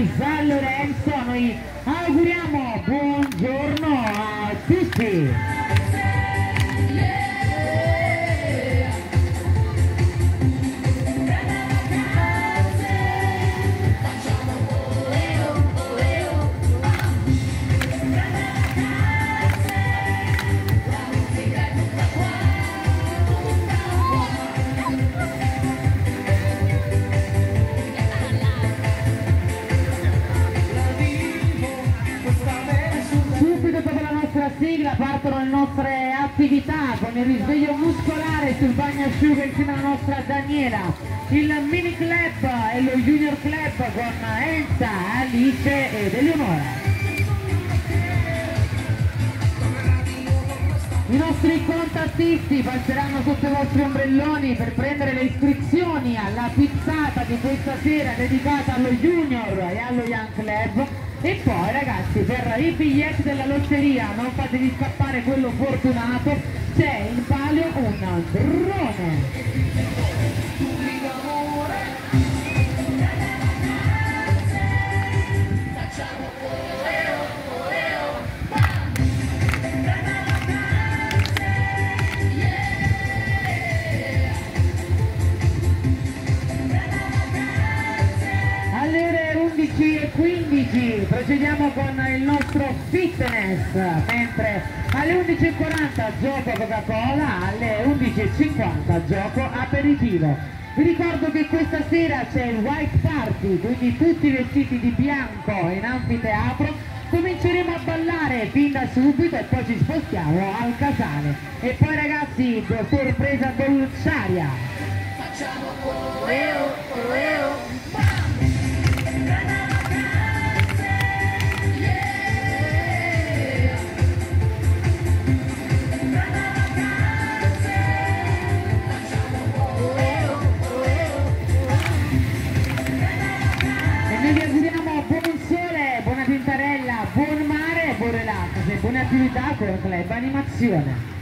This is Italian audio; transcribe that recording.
di San Lorenzo. Noi auguriamo buongiorno a tutti. Sigla partono le nostre attività con il risveglio muscolare sul bagnasciuga insieme alla nostra Daniela, il mini club e lo junior club con Elsa, Alice ed Eleonora. I nostri contattisti passeranno sotto i vostri ombrelloni per prendere le iscrizioni alla pizzata di questa sera dedicata allo junior e allo young club. E poi ragazzi, per i biglietti della lotteria non fatevi scappare quello fortunato, c'è in palio un drone. Alle ore 11:15 procediamo con il nostro fitness, mentre alle 11:40 gioco Coca-Cola, alle 11:50 gioco aperitivo. Vi ricordo che questa sera c'è il White Party, quindi tutti vestiti di bianco in anfiteatro. Cominceremo a ballare fin da subito e poi ci spostiamo al casale. E poi ragazzi, sorpresa dolciaria. Facciamo correo, correo. Vi auguriamo buon sole, buona tintarella, buon mare, buon relax e buone attività con Club Animazione.